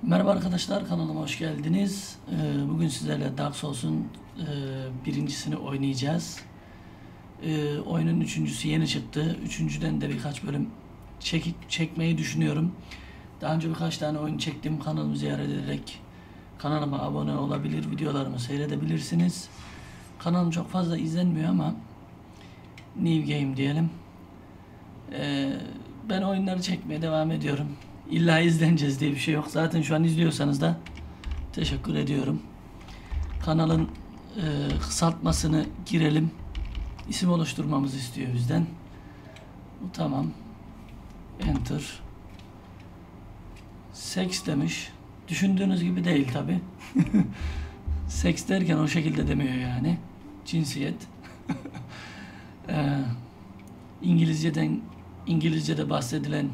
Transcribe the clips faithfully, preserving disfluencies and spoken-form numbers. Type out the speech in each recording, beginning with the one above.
Merhaba arkadaşlar, kanalıma hoş geldiniz. Ee, Bugün sizlerle Dark Souls'un e, birincisini oynayacağız. Ee, Oyunun üçüncüsü yeni çıktı. Üçüncüden de birkaç bölüm çekip çekmeyi düşünüyorum. Daha önce birkaç tane oyun çektim. Kanalımı ziyaret ederek kanalıma abone olabilir, videolarımı seyredebilirsiniz. Kanalım çok fazla izlenmiyor ama New Game diyelim. Ee, Ben oyunları çekmeye devam ediyorum. İlla izleneceğiz diye bir şey yok. Zaten şu an izliyorsanız da teşekkür ediyorum. Kanalın e, kısaltmasını girelim. İsim oluşturmamızı istiyor bizden. Bu tamam. Enter. Seks demiş. Düşündüğünüz gibi değil tabi. Seks derken o şekilde demiyor yani. Cinsiyet. e, İngilizceden İngilizce'de bahsedilen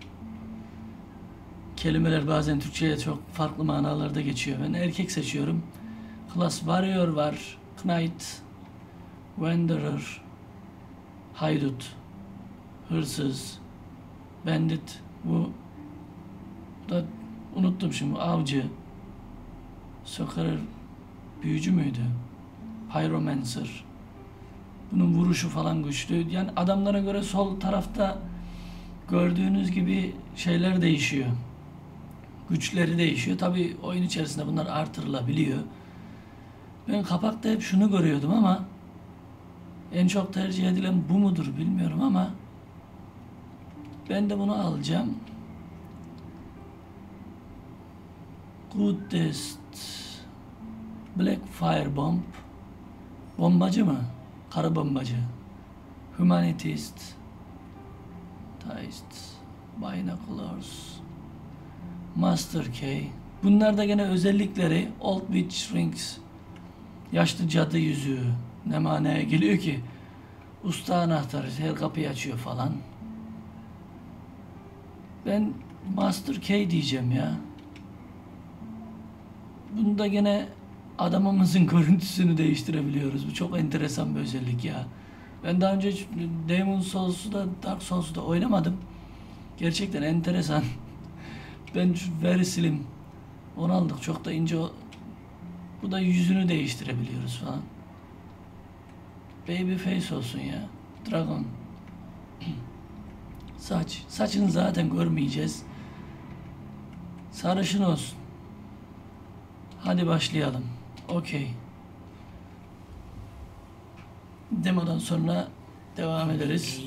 kelimeler bazen Türkçe'ye çok farklı manalarda geçiyor. Ben erkek seçiyorum. Class Warrior var. Knight, Wanderer, Haydut, Hırsız, Bandit. Bu da unuttum şimdi. Avcı, Sokarer, büyücü müydü? Pyromancer. Bunun vuruşu falan güçlü. Yani adamlara göre sol tarafta gördüğünüz gibi şeyler değişiyor. Güçleri değişiyor. Tabii oyun içerisinde bunlar artırılabiliyor. Ben kapakta hep şunu görüyordum ama en çok tercih edilen bu mudur bilmiyorum ama ben de bunu alacağım. Goodest Black Fire Bomb. Bombacı mı? Kara bombacı. Humanitist. Taist. Binoculars. Master Key. Bunlar da gene özellikleri. Old Witch Rings. Yaşlı cadı yüzüğü. Ne manaya geliyor ki? Usta anahtarı. Her kapıyı açıyor falan. Ben Master Key diyeceğim ya. Bunda gene adamımızın görüntüsünü değiştirebiliyoruz. Bu çok enteresan bir özellik ya. Ben daha önce Demon Souls'u da Dark Souls'u da oynamadım. Gerçekten enteresan. Ben şu Very Slim onu aldık. Çok da ince o. Bu da yüzünü değiştirebiliyoruz falan. Baby face olsun ya. Dragon. Saç. Saçını zaten görmeyeceğiz. Sarışın olsun. Hadi başlayalım. Okey. Demodan sonra devam ederiz.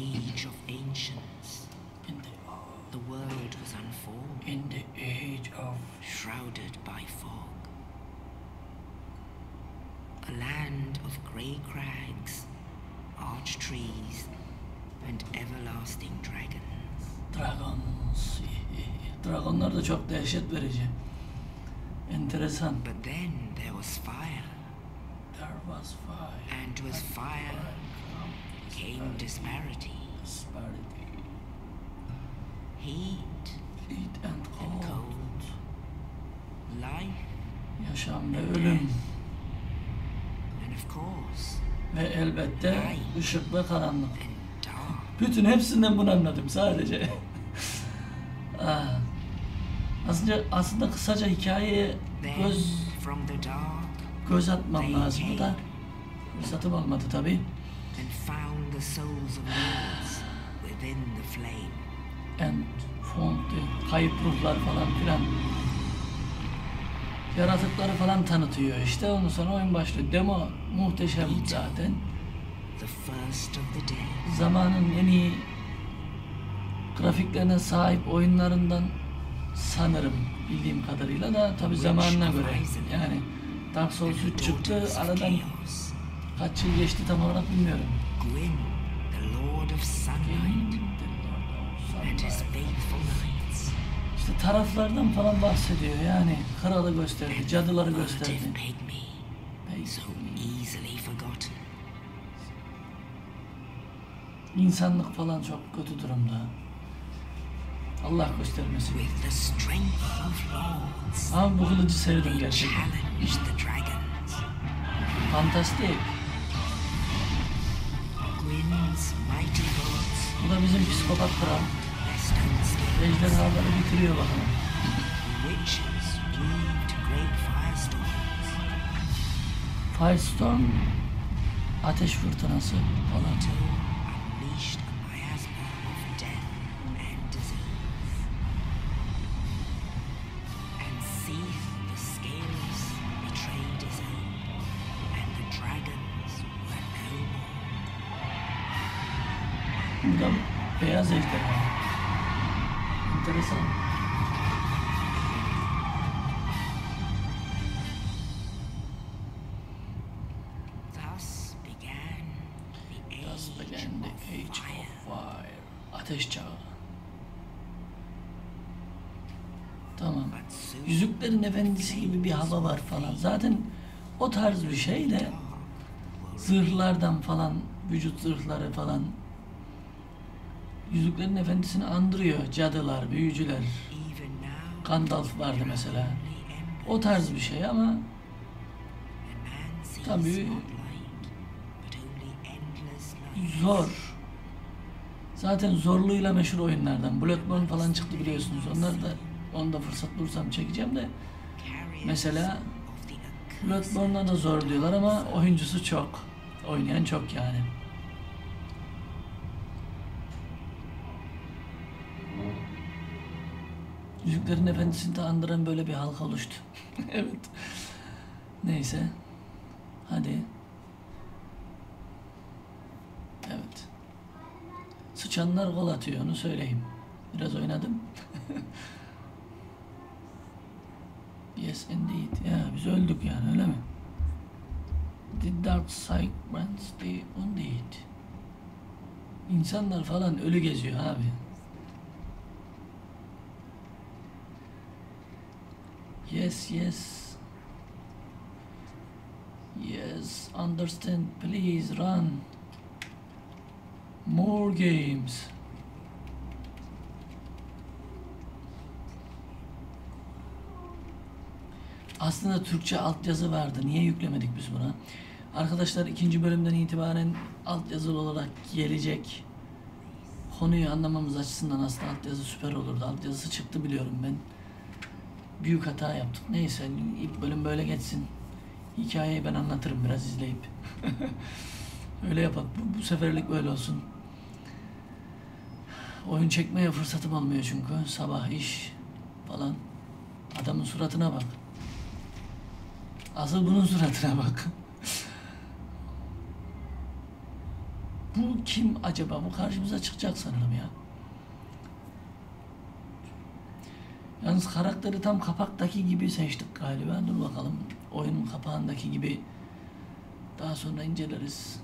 The world was unformed, In the age of shrouded by fog. A land of grey crags, arched trees, and everlasting dragons. Dragons. Dragonlar da çok dehşet verici. Enteresan. But then there was fire, There was fire. and with fire came disparity, Disparity. heat Heat and and cold. cold, life, Yaşam ve ölüm. and of course, Ve elbette ışık ve karanlık. and dark. Bütün hepsinden bunu anladım sadece. Ah. Aslında aslında kısaca hikayeye Then göz from the dark göz atmam lazım da fırsatım olmadı tabi. and found the souls of lords within the flame. And found the kayıp ruhlar falan filan. Yaratıkları falan tanıtıyor işte. Ondan sonra oyun başlıyor. Demo muhteşem zaten. The first of the dead. Zamanın en iyi grafiklerine sahip oyunlarından sanırım bildiğim kadarıyla da tabi zamanına göre. Yani Dark Souls üç çıktı. Aradan kaç yıl geçti tam olarak bilmiyorum. Gwyn, the Lord of Sunlight, and his faithful knights. İşte taraflardan falan bahsediyor yani. Kralı gösterdi, cadıları gösterdi. Furtive pygmy, so easily forgotten. İnsanlık falan çok kötü durumda. Allah göstermesin. With the strength of lords, Ama bu kılıcı sevdim they gerçekten. challenged the dragons. Fantastik. Gwyn's mighty gods, Bu da bizim psikopat kral. their stone spears, Ejderhaları bitiriyor bakalım. witches breathed great firestorms. Firestorm, ateş fırtınası falan. Pluto unleashed a miasma of death and disease. And Seath the Scaleless betrayed his own, and the dragons were no more. Bu da beyaz ejderha. Enteresan. Thus began the Thus age, began the of, age fire. of fire. Ateş çağı. Tamam. But soon Yüzüklerin Efendisi gibi bir hava var falan. Zaten o tarz bir şey de zırhlardan falan, vücut zırhları falan Yüzüklerin Efendisi'ni andırıyor. Cadılar, büyücüler. even now Gandalf vardı mesela. the ember O tarz bir şey ama and man sees tabii not light, but only endless night. zor. Zaten zorluğuyla meşhur oyunlardan. Bloodborne falan çıktı biliyorsunuz. Onlar da onu da fırsat bulursam çekeceğim de. Carriers Mesela of the accursed Bloodborne'da da zor diyorlar ama oyuncusu çok. Oynayan çok yani. Yüzüklerin Efendisi'ni de andıran böyle bir halka oluştu. Evet. Neyse. Hadi. Evet. Sıçanlar gol atıyor, onu söyleyeyim. Biraz oynadım. Yes indeed. Ya biz öldük yani, öyle mi? The dark side runs the undead. İnsanlar falan ölü geziyor abi. Yes, yes. Yes, understand, please run. More games. Aslında Türkçe altyazı vardı. Niye yüklemedik biz buna? Arkadaşlar ikinci bölümden itibaren altyazılı olarak gelecek. Konuyu anlamamız açısından aslında altyazı süper olurdu. Altyazısı çıktı biliyorum ben. Büyük hata yaptık. Neyse ilk bölüm böyle geçsin. Hikayeyi ben anlatırım biraz izleyip. Öyle yapak. Bu, bu seferlik böyle olsun. Oyun çekmeye fırsatım olmuyor çünkü. Sabah iş falan. Adamın suratına bak. Asıl bunun suratına bak. Bu kim acaba? Bu karşımıza çıkacak sanırım ya. Yalnız karakteri tam kapaktaki gibi seçtik galiba. Dur bakalım. Oyunun kapağındaki gibi daha sonra inceleriz.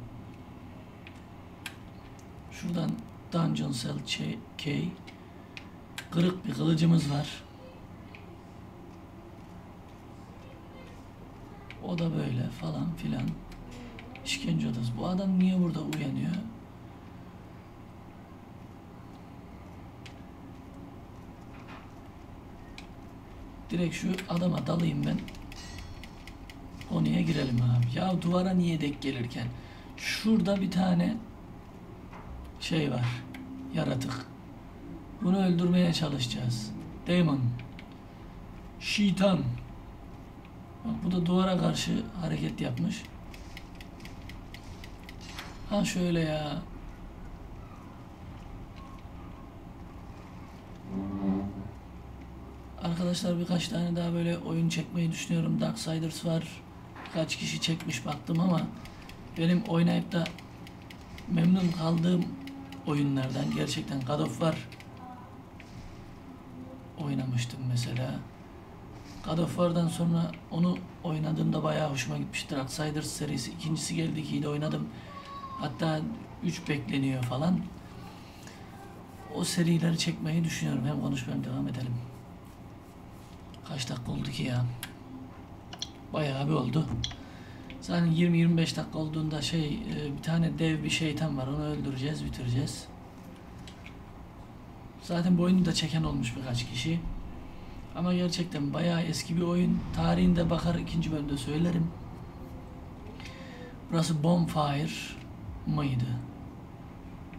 Şuradan Dungeon Cell Key. Kırık bir kılıcımız var. O da böyle falan filan. İşkence odası. Bu adam niye burada uyanıyor? Direkt şu adama dalayım ben. Konuya girelim abi. Ya duvara niye denk gelirken? Şurada bir tane şey var. Yaratık. Bunu öldürmeye çalışacağız. Demon. Şeytan. Bak bu da duvara karşı hareket yapmış. Ha şöyle ya. Arkadaşlar birkaç tane daha böyle oyun çekmeyi düşünüyorum. Darksiders var. Birkaç kişi çekmiş baktım ama benim oynayıp da memnun kaldığım oyunlardan gerçekten God of War oynamıştım mesela. God of War'dan sonra onu oynadığımda bayağı hoşuma gitmiştir. Darksiders serisi ikincisi geldi, ikiyi de oynadım. Hatta üç bekleniyor falan. O serileri çekmeyi düşünüyorum. Hem konuşmaya devam edelim. Kaç dakika oldu ki ya? Bayağı bir oldu. Zaten yirmi yirmi beş dakika olduğunda şey bir tane dev bir şeytan var. Onu öldüreceğiz, bitireceğiz. Zaten bu oyunu da çeken olmuş birkaç kişi. Ama gerçekten bayağı eski bir oyun. Tarihinde bakar ikinci bölümde söylerim. Burası Bonfire mıydı?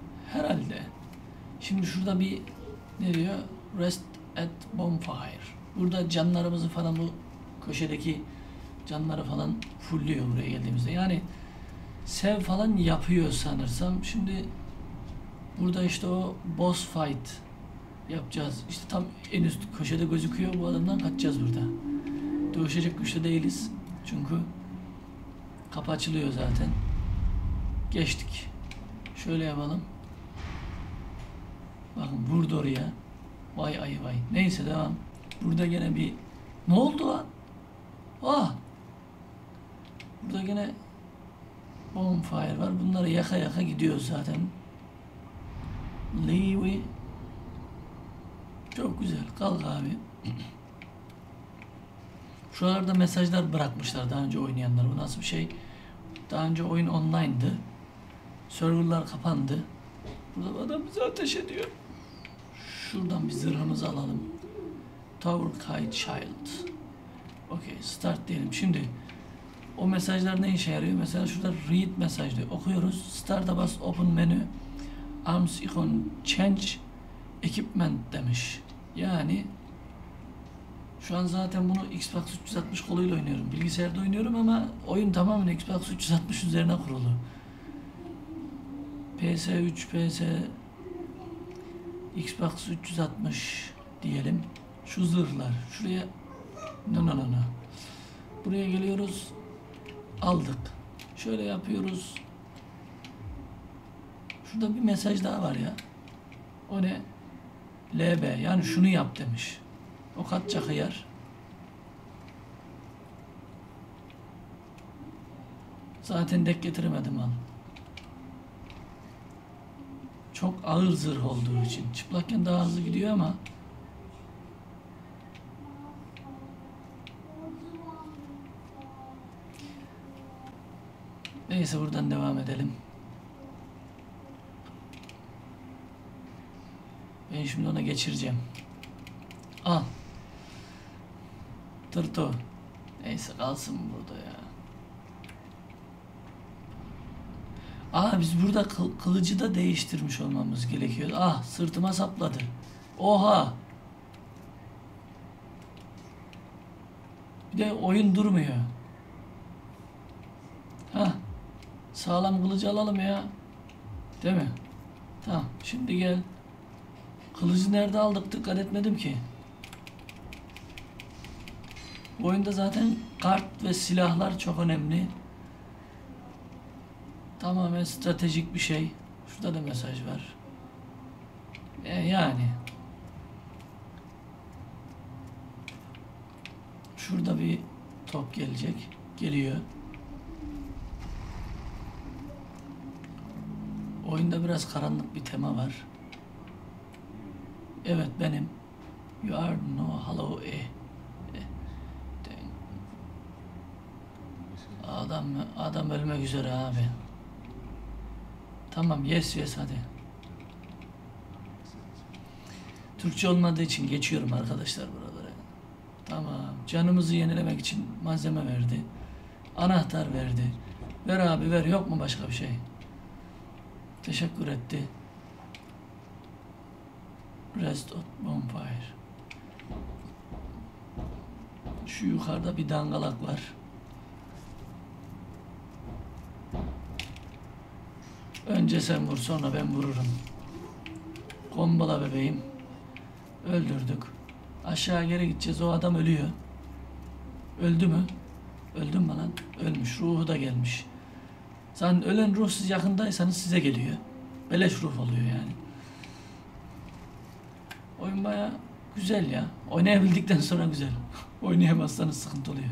Herhalde. Şimdi şurada bir ne diyor? Rest at Bonfire. Burada canlarımızı falan bu köşedeki canları falan fullüyor buraya geldiğimizde. Yani sev falan yapıyor sanırsam. Şimdi burada işte o boss fight yapacağız. İşte tam en üst köşede gözüküyor. Bu adamdan kaçacağız burada. Dövüşecek güçte değiliz. Çünkü kapı açılıyor zaten. Geçtik. Şöyle yapalım. Bakın vurdu oraya. Vay ay vay. Neyse devam. Burada gene bir... Ne oldu lan? Ah! Burada gene bonfire var. Bunları yaka yaka gidiyoruz zaten. Levi. Çok güzel. Kalk abi. Şuralarda mesajlar bırakmışlar daha önce oynayanlar. Bu nasıl bir şey? Daha önce oyun online'dı. Serverlar kapandı. Burada adam bize ateş ediyor. Şuradan bir zırhımızı alalım. Tower Kite Child. Okey, start diyelim. Şimdi o mesajlar ne işe yarıyor? Mesela şurada read mesaj diyor. Okuyoruz. Start'a bas, open menü. Arms icon change equipment demiş. Yani şu an zaten bunu Xbox üç yüz altmış koluyla oynuyorum. Bilgisayarda oynuyorum ama oyun tamamen Xbox üç yüz altmış üzerine kurulu. P S üç, P S Xbox üç yüz altmış diyelim. Şu zırhlar. Şuraya no no no no. Buraya geliyoruz. Aldık. Şöyle yapıyoruz. Şurada bir mesaj daha var ya. O ne? L B. Yani şunu yap demiş. O kaçacak hıyar. Zaten dek getiremedim al. Çok ağır zırh olduğu için. Çıplakken daha hızlı gidiyor ama neyse buradan devam edelim. Ben şimdi ona geçireceğim. Al. Tırto. Neyse kalsın burada ya. Aa biz burada kıl, kılıcı da değiştirmiş olmamız gerekiyor. Ah sırtıma sapladı. Oha. Bir de oyun durmuyor. Hah. Sağlam kılıcı alalım ya. Değil mi? Tamam. Şimdi gel. Kılıcı nerede aldık dikkat etmedim ki. Bu oyunda zaten kart ve silahlar çok önemli. Tamamen stratejik bir şey. Şurada da mesaj var. E yani. Şurada bir top gelecek. Geliyor. Oyunda biraz karanlık bir tema var. Evet benim. You are no hollow e. Adam adam ölmek üzere abi. Tamam yes yes hadi. Türkçe olmadığı için geçiyorum arkadaşlar buralara. Tamam. Canımızı yenilemek için malzeme verdi. Anahtar verdi. Ver abi ver. Yok mu başka bir şey? Teşekkür etti. Rest of bonfire. Şu yukarıda bir dangalak var. Önce sen vur sonra ben vururum. Kombala bebeğim. Öldürdük. Aşağı geri gideceğiz. O adam ölüyor. Öldü mü? Öldü mü lan? Ölmüş. Ruhu da gelmiş. Zaten ölen ruh siz yakındaysanız size geliyor. Beleş ruh oluyor yani. Oyun baya güzel ya. Oynayabildikten sonra güzel. Oynayamazsanız sıkıntı oluyor.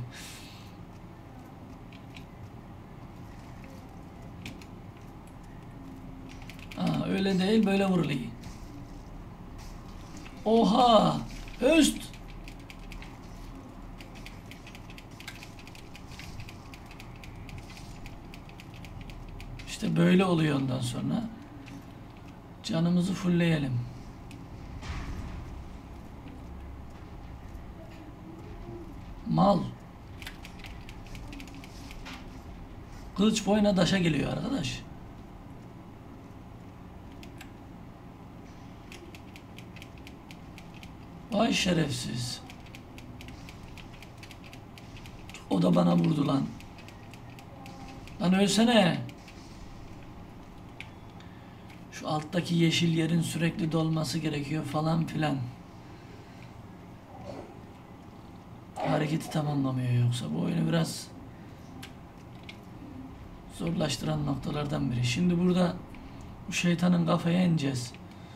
Aa, öyle değil böyle vuruluyor. Oha! Öst! İşte böyle oluyor ondan sonra. Canımızı fullleyelim. Mal. Kılıç boyuna daşa geliyor arkadaş. Vay şerefsiz. O da bana vurdu lan. Lan ölsene. Şu alttaki yeşil yerin sürekli dolması gerekiyor falan filan. Hareketi tamamlamıyor yoksa. Bu oyunu biraz zorlaştıran noktalardan biri. Şimdi burada bu şeytanın kafaya ineceğiz.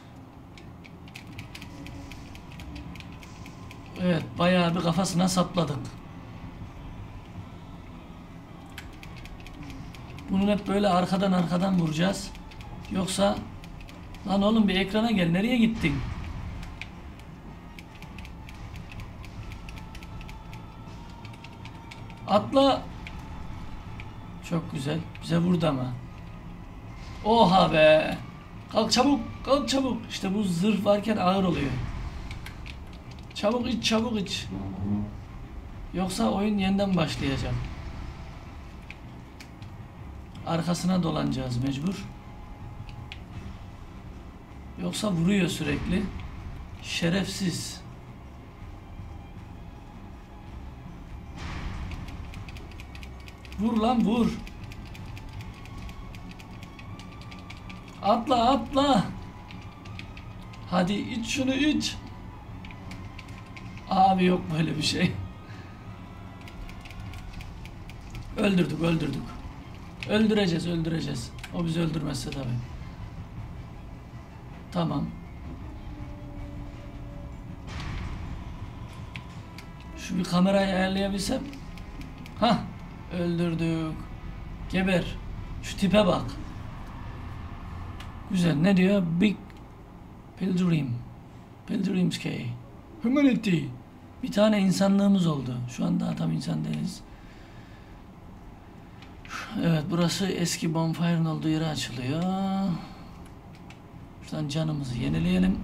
Evet, bayağı bir kafasına sapladık. Bunun hep böyle arkadan arkadan vuracağız. Yoksa lan oğlum bir ekrana gel, nereye gittin? Atla. Çok güzel. Bize vurdu ama. Oha be. Kalk çabuk, kalk çabuk. İşte bu zırh varken ağır oluyor. Çabuk iç, çabuk iç. Yoksa oyun yeniden başlayacak. Arkasına dolanacağız mecbur. Yoksa vuruyor sürekli. Şerefsiz. Vur lan vur. Atla atla. Hadi iç şunu iç. Abi yok böyle bir şey. Öldürdük öldürdük. Öldüreceğiz öldüreceğiz. O bizi öldürmezse tabii. Tamam. Şu bir kamerayı ayarlayabilsem. Hah. Öldürdük. Geber. Şu tipe bak. Güzel. Ne diyor? Big Pilgrim. Pilgrim's Cay. Humanity. Bir tane insanlığımız oldu. Şu anda tam insan değiliz. Evet, burası eski bonfire'ın olduğu yere açılıyor. Şuradan canımızı yenileyelim.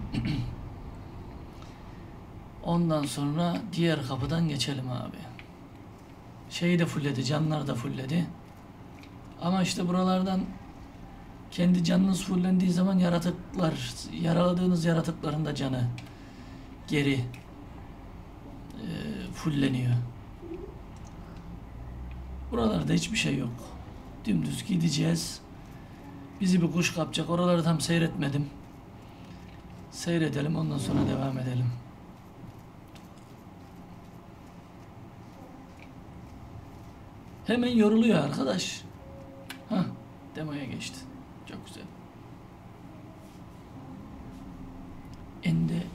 Ondan sonra diğer kapıdan geçelim abi. Şeyi de fulledi, canlar da fulledi. Ama işte buralardan kendi canınız fullendiği zaman yaratıklar, yaraladığınız yaratıkların da canı geri e, fulleniyor. Buralarda hiçbir şey yok. Dümdüz gideceğiz. Bizi bir kuş kapacak. Oraları tam seyretmedim. Seyredelim, ondan sonra devam edelim. Hemen yoruluyor arkadaş. Hah, demoya geçti. Çok güzel. In the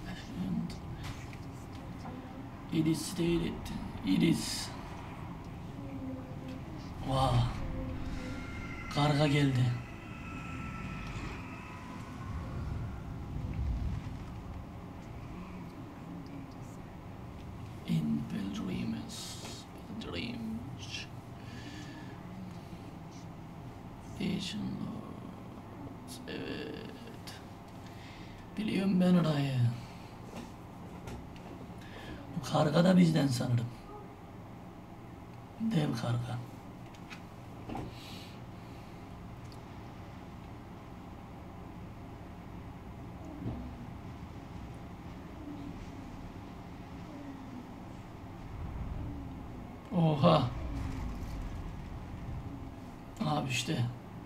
it is stated. It is. Wow. Karga geldi. In Pilgrims. Pilgrims. Asian Lords. Evet. Biliyorum ben orayı. Bu karga da bizden sanırım. Dev karga. Oha. Abi işte.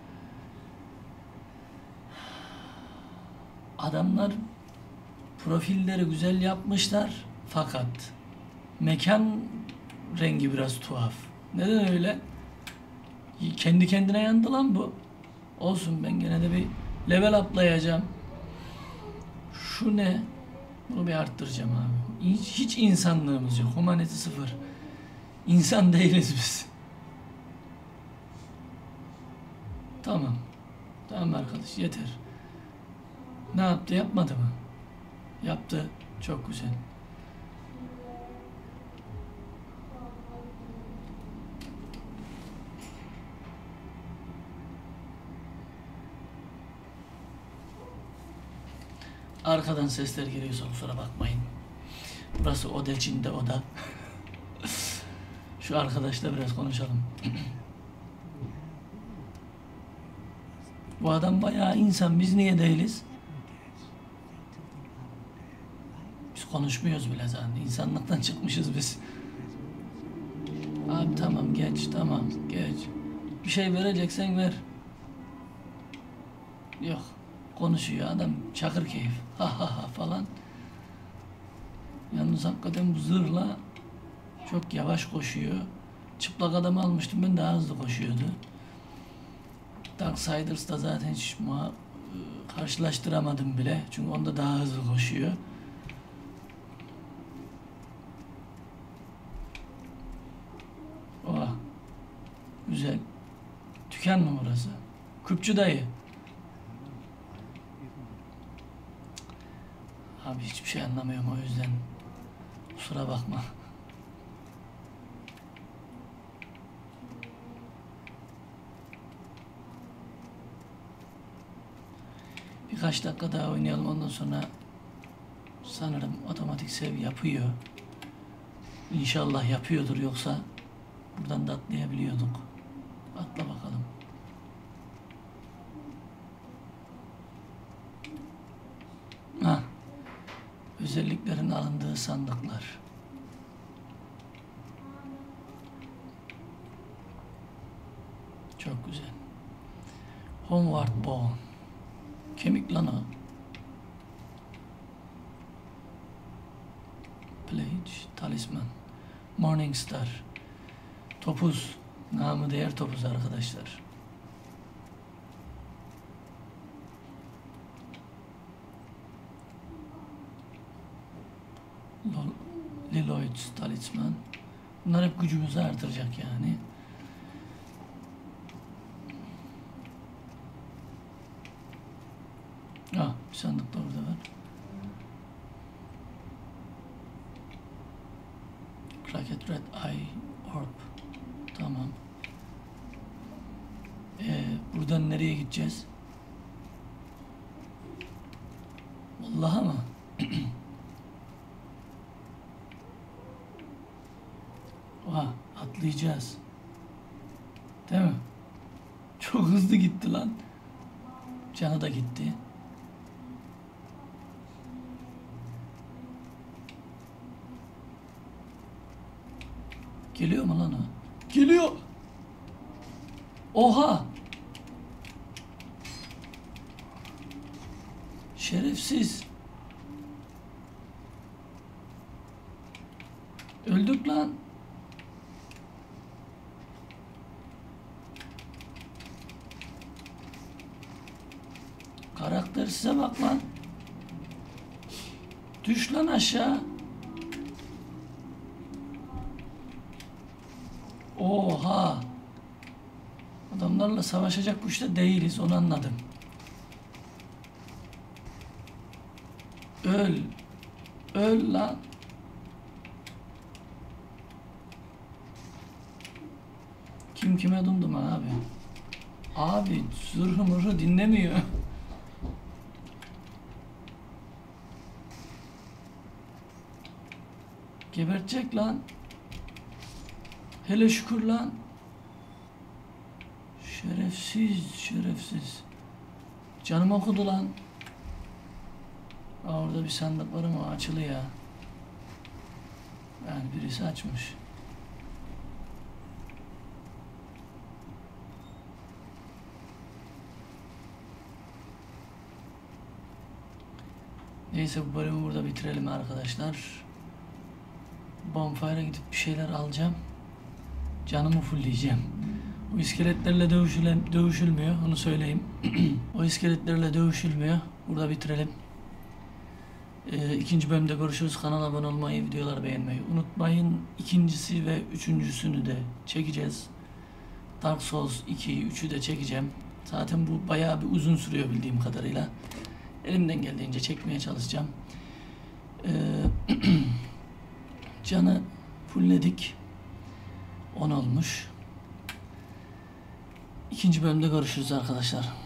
Adamlar profilleri güzel yapmışlar fakat mekan rengi biraz tuhaf. Neden öyle? Kendi kendine yandı lan bu. Olsun, ben gene de bir level atlayacağım. Şu ne? Bunu bir arttıracağım abi. Hiç, hiç insanlığımız yok. Humanity sıfır. İnsan değiliz biz. Tamam. Tamam arkadaş, yeter. Ne yaptı? Yapmadı mı? Yaptı. Çok güzel. Arkadan sesler geliyorsa kusura bakmayın. Burası oda, Çin'de oda. Şu arkadaşla biraz konuşalım. Bu adam bayağı insan. Biz niye değiliz? Biz konuşmuyoruz bile zaten. İnsanlıktan çıkmışız biz. Abi tamam geç, tamam geç. Bir şey vereceksen ver. Yok. Konuşuyor adam, çakır keyif. Ha ha ha falan. Yalnız hakikaten bu zırhla çok yavaş koşuyor. Çıplak adamı almıştım ben, daha hızlı koşuyordu. Darksiders'da zaten hiç muha karşılaştıramadım bile. Çünkü onda daha hızlı koşuyor. Oh. Güzel. Dükkan mı burası? Küpçü dayı. Abi hiçbir şey anlamıyorum, o yüzden kusura bakma. Birkaç dakika daha oynayalım, ondan sonra sanırım otomatik save yapıyor. İnşallah yapıyordur, yoksa buradan da atlayabiliyorduk. Atla bakalım. Ha. Özelliklerin alındığı sandıklar. Çok güzel. Homeward Bound. Kemik lan o. Pledge, talisman. Morningstar. Topuz. Namı değer topuz arkadaşlar. Lloyd's talisman. Bunlar hep gücümüzü artıracak yani. Ah, bir sandık da orada var. Cracked Red Eye Orb. Tamam. Ee, buradan nereye gideceğiz? Vallahi mı? Oha, atlayacağız. Değil mi? Çok hızlı gitti lan. Canı da gitti. Geliyor mu lan o? Geliyor. Oha. Şerefsiz. Öldük lan. Karakter size bak lan. Düş lan aşağı. Oha. Adamlarla savaşacak güçte değiliz, onu anladım. Öl. Öl lan. Kim kime dumdum abi. Abi zırhı mırhı dinlemiyor. Gebertecek lan. Hele şükür lan. Şerefsiz, şerefsiz. Canım okudu lan. Aa, orada bir sandık var ama açılı ya. Yani birisi açmış. Neyse, bu bölümü burada bitirelim arkadaşlar. Bonfire'a gidip bir şeyler alacağım. Canımı fullleyeceğim. O iskeletlerle dövüşüle, dövüşülmüyor, onu söyleyeyim. O iskeletlerle dövüşülmüyor. Burada bitirelim. Ee, ikinci bölümde görüşürüz. Kanala abone olmayı, videoları beğenmeyi unutmayın. İkincisi ve üçüncüsünü de çekeceğiz. Dark Souls ikiyi, üçü de çekeceğim. Zaten bu bayağı bir uzun sürüyor bildiğim kadarıyla. Elimden geldiğince çekmeye çalışacağım. Ee, canı fullledik. on olmuş. İkinci bölümde görüşürüz arkadaşlar.